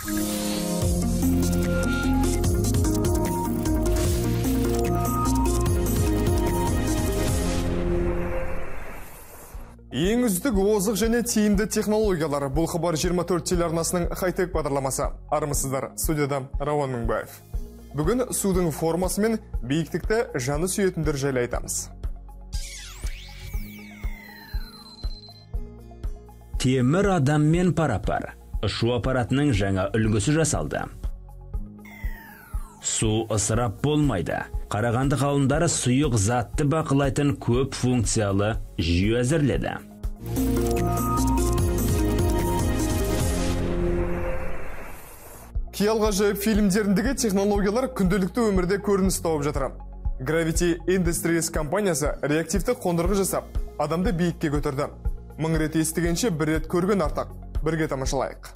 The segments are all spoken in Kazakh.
Ең үздік озық және тиімді технологиялар. Бұл хабар 24 телеарнасының хай-тек бағдарламасы. Армысыздар, студияда Рауан Мыңбаев. Бүгін судың формасы мен биіктікті жаны сүйетіндер жайлы айтамыз. Темір адаммен пара-пар. Ұшу аппаратының жаңа үлгісі жасалды. Су ысырап болмайды. Қарағанды ғалымдары сұйық затты бақылайтын көп функциялы жүйе әзірледі. Қиялға жайып фильмдеріндегі технологиялар күнделікті өмірде көрініс тауып жатыр. Gravity Industries компаниясы реактивті қондырғы жасап, адамды биікке көтерді. 1000 рет естігенше бір рет көрген артық. Бірге тамашалайық.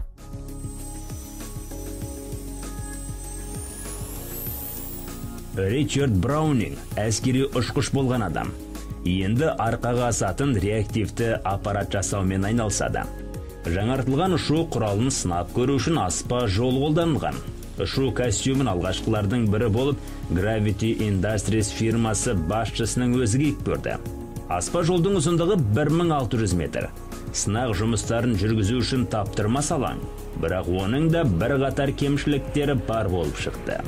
Ричард Браунинг әскери ұшқыш болған адам. Енді арқаға асатын реактивті аппарат жасаумен айналысады. Жаңартылған ұшу құралын сынап көру үшін аспа жол қолданылған. Ұшу костюмын алғашқылардың бірі болып, Gravity Industries фирмасы басшысының өзі киіп көрді. Аспа жолдың ұзындығы 1600 метр. Сынақ жұмыстарын жүргізу үшін таптырмас алаң. Бірақ оның да бір қатар кемшіліктері бар болып шықты.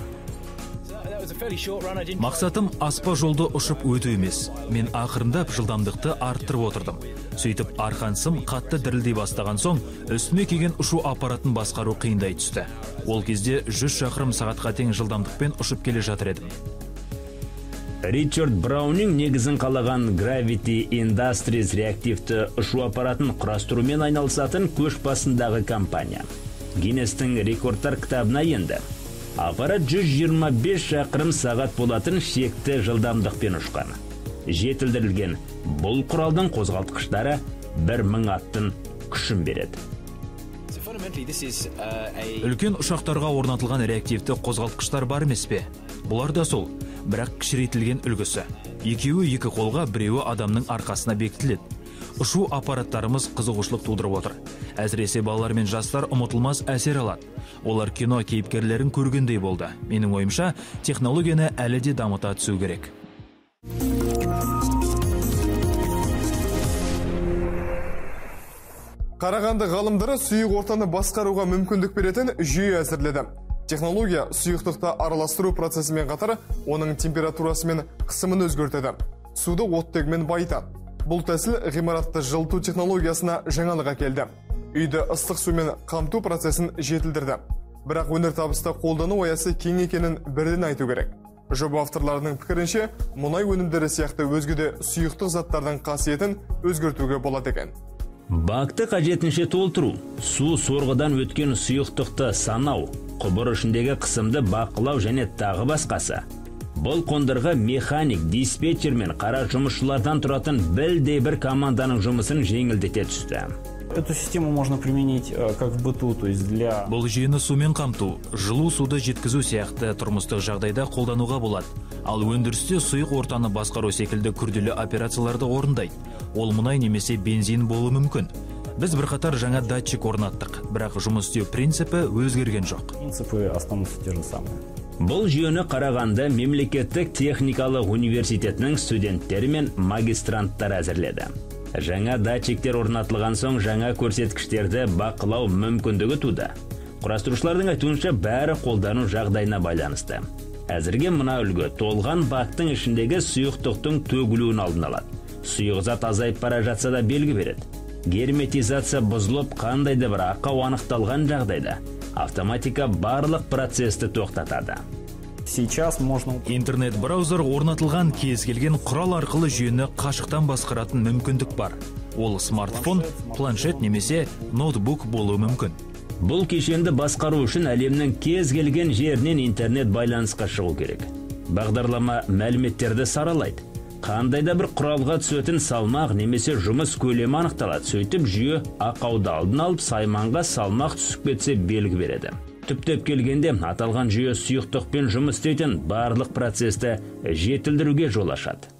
Мақсатым аспа жолды ұшып өту емес. Мен ақырындап жылдамдықты арттырып отырдым. Сөйтіп арқансым қатты дірілдей бастаған соң, үстіме келген ұшу аппаратын басқару қиындай түсті. Ол кезде 100 шақырым сағатқа тең жылдамдықпен ұшып келе жатыр едім. Ричард Браунинг негізін қалаған Gravity Industries реактивті ұшу аппаратын құрастырумен айналысатын көш басындағы компания. Гиннестің рекордтар кітабына енді. Аппарат 125 шақырым сағат болатын шекті жылдамдықпен ұшқан. Жетілдірілген бұл құралдың қозғалтқыштары 1000 аттың күшін береді. Үлкен ұшақтарға орнатылған реактивті қозғалтқыштар бар емес пе? Бұлар да сол, бірақ кішірейтілген үлгісі. Екеуі екі қолға, біреуі адамның арқасына бекітіледі. Ұшу аппараттарымыз қызығушылық тудырып отыр. Әсіресе балалар мен жастар ұмытылмас әсер алады. Олар кино кейіпкерлерін көргендей болды. Менің ойымша, технологияны әлі де дамыта түсу керек. Қарағанды ғалымдары сұйық ортаны басқаруға мүмкіндік беретін жүйе әзірледі. Технология сұйықтықты араластыру процесімен қатар, оның температурасы мен қысымын өзгертеді. Суды оттегімен байытады. Бұл тәсіл ғимаратты жылыту технологиясына жаңалық әкелді. Үйді ыстық сумен қамту процесін жетілдірді. Бірақ өнертабысты қолдану аясы кең екенін бірден айту керек. Жоба авторларының пікірінше, мұнай өнімдері сияқты өзге де сұйықтық заттардың қасиетін өзгертуге болады екен. Бакты қажетінше толтыру, су сорғыдан өткен сұйықтықты санау, құбыр ішіндегі қысымды бақылау және тағы басқасы. Бұл қондырғы механик, диспетчер мен қара жұмысшылардан тұратын бір команданың жұмысын жеңілдете түсті. Эту систему можно применить как в быту, то есть для... Бұл жүйені сумен қамту, жылу суды жеткізу сияқты тұрмыстық жағдайда қолдануға болады. Ал өндірісте сұйық ортаны басқару секілді күрделі операцияларды орындайды. Ол мұнай немесе бензин болуы мүмкін. Біз бірқатар жаңа датчик орнаттық, бірақ жұмыс істеу принципі өзгерген жоқ. Принципы останутся те же самые. Бұл жүйені Қарағанды мемлекеттік техникалық университетінің студенттері мен магистранттар әзірледі. Жаңа датчиктер орнатылған соң жаңа көрсеткіштерді бақылау мүмкіндігі туды. Құрастырушылардың айтуынша бәрі қолдану жағдайына байланысты. Әзірге мұна үлгі толған бактың ішіндегі сұйықтықтың төгілуін алдын алады. Сұйық зат азайып бара жатса да белгі береді. Герметизация бұзылып қандай да бір ақау анықталған жағдайда автоматика барлық процесті тоқтатады. Интернет-браузер орнатылған кез келген құрал арқылы жүйені қашықтан басқаратын мүмкіндік бар. Ол смартфон, планшет немесе ноутбук болуы мүмкін. Бұл кешенді басқару үшін әлемнің кез келген жерінен интернет байланысқа шығу керек. Бағдарлама мәліметтерді саралайды. Қандайда бір құралға түсетін салмақ немесе жұмыс көлемі анықталады. Сөйтіп жүйе ақауды алдын алып, сайманға салмақ түсіп кетсе белгі береді. Түптеп келгенде аталған жүйе сұйықтықпен жұмыс істейтін барлық процесті жетілдіруге жол ашады.